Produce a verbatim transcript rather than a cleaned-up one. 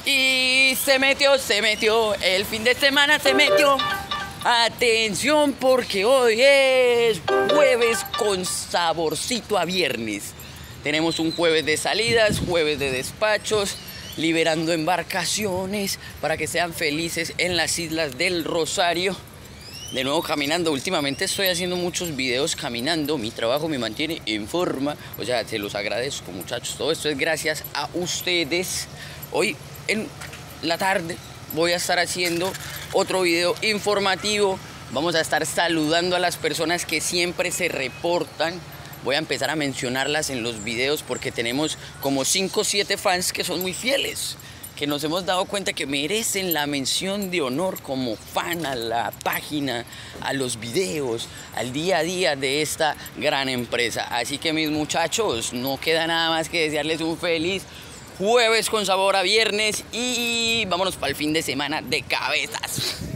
Y se metió, se metió, el fin de semana se metió. Atención porque hoy es jueves con saborcito a viernes. Tenemos un jueves de salidas, jueves de despachos, liberando embarcaciones para que sean felices en las Islas del Rosario. De nuevo caminando, últimamente estoy haciendo muchos videos caminando, mi trabajo me mantiene en forma, o sea, se los agradezco muchachos, todo esto es gracias a ustedes. Hoy en la tarde voy a estar haciendo otro video informativo, vamos a estar saludando a las personas que siempre se reportan. Voy a empezar a mencionarlas en los videos porque tenemos como cinco o siete fans que son muy fieles, que nos hemos dado cuenta que merecen la mención de honor como fan a la página, a los videos, al día a día de esta gran empresa. Así que mis muchachos, no queda nada más que desearles un feliz jueves con sabor a viernes y vámonos para el fin de semana de cabezas.